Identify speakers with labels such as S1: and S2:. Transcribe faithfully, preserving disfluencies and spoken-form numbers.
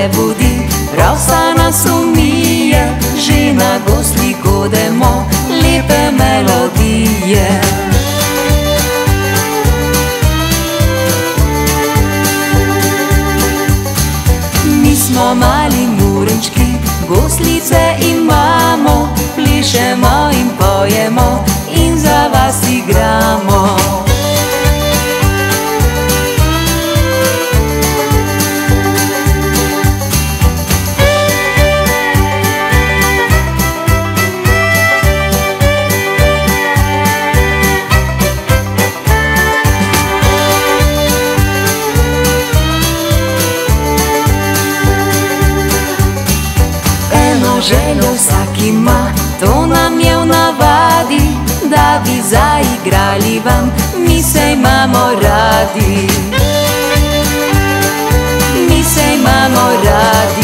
S1: budi, rasa nas umije, že na gosli godemo lepe melodije. Mi smo mali Murenčki, goslice imamo, plešemo in pojemo in za vas igramo. Željo vsak ima, to nam je v navadi, da bi zaigrali vam, mi se imamo radi. Mi se imamo radi.